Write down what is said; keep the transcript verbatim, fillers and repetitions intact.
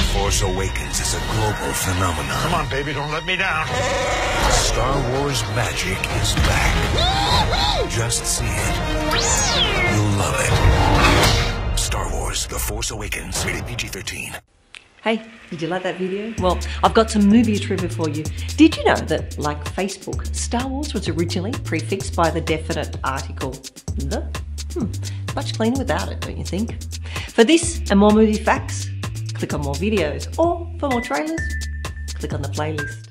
Force Awakens is a global phenomenon. Come on, baby, don't let me down. Star Wars magic is back. Just see it. You'll love it. Star Wars: The Force Awakens, rated P G thirteen. Hey, did you like that video? Well, I've got some movie trivia for you. Did you know that, like Facebook, Star Wars was originally prefixed by the definite article the? Hmm, much cleaner without it, don't you think? For this and more movie facts, click on more videos, or for more trailers, click on the playlist.